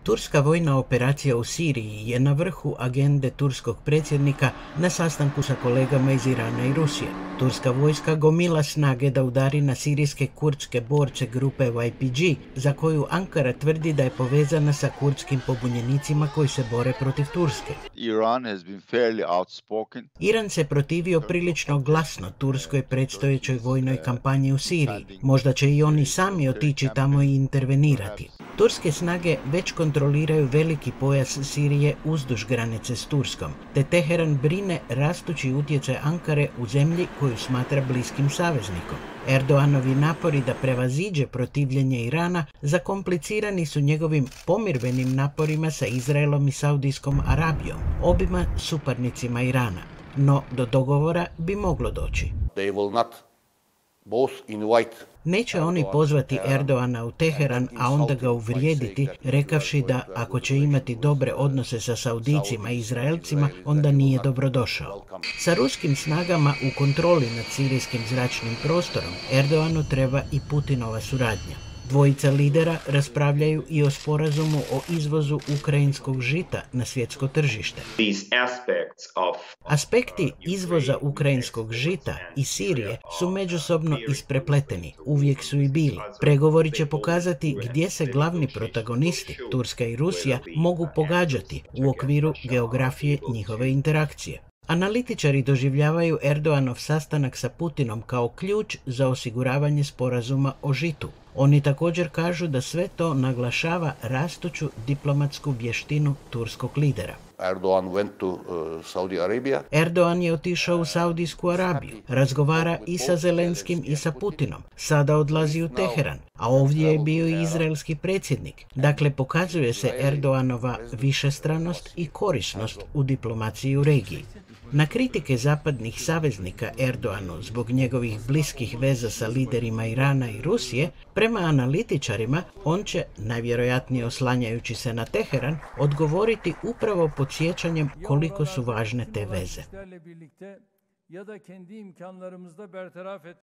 Turska vojna operacija u Siriji je na vrhu agende turskog predsjednika na sastanku sa kolegama iz Irana i Rusije. Turska vojska gomila snage da udari na sirijske kurdske borce grupe YPG, za koju Ankara tvrdi da je povezana sa kurdskim pobunjenicima koji se bore protiv Turske. Iran se protivio prilično glasno turskoj predstojećoj vojnoj kampanji u Siriji. Možda će i oni sami otići tamo i intervenirati. Turske snage već kontroliraju veliki pojas Sirije uzduž granice s Turskom, te Teheran brine rastući utjecaj Ankare u zemlji koju smatra bliskim saveznikom. Erdoanovi napori da prevaziđe protivljenje Irana zakomplicirani su njegovim pomirbenim naporima sa Izraelom i Saudijskom Arabijom, obima suparnicima Irana. No, do dogovora bi moglo doći. Neće oni pozvati Erdoana u Teheran, a onda ga uvrijediti, rekavši da ako će imati dobre odnose sa Saudijcima i Izraelcima, onda nije dobrodošao. Sa ruskim snagama u kontroli nad sirijskim zračnim prostorom, Erdoanu treba i Putinova suradnja. Dvojica lidera raspravljaju i o sporazumu o izvozu ukrajinskog žita na svjetsko tržište. Aspekti izvoza ukrajinskog žita i Sirije su međusobno isprepleteni, uvijek su i bili. Pregovori će pokazati gdje se glavni protagonisti, Turska i Rusija, mogu pogađati u okviru geografije njihove interakcije. Analitičari doživljavaju Erdoanov sastanak sa Putinom kao ključ za osiguravanje sporazuma o žitu. Oni također kažu da sve to naglašava rastuću diplomatsku vještinu turskog lidera. Erdoan je otišao u Saudijsku Arabiju, razgovara i sa Zelenskim i sa Putinom, sada odlazi u Teheran, a ovdje je bio i izraelski predsjednik. Dakle, pokazuje se Erdoanova višestranost i korisnost u diplomaciji u regiji. Na kritike zapadnih saveznika Erdoanu zbog njegovih bliskih veza sa liderima Irana i Rusije, prema analitičarima, on će, najvjerojatnije oslanjajući se na Teheran, odgovoriti upravo podsjećanjem koliko su važne te veze.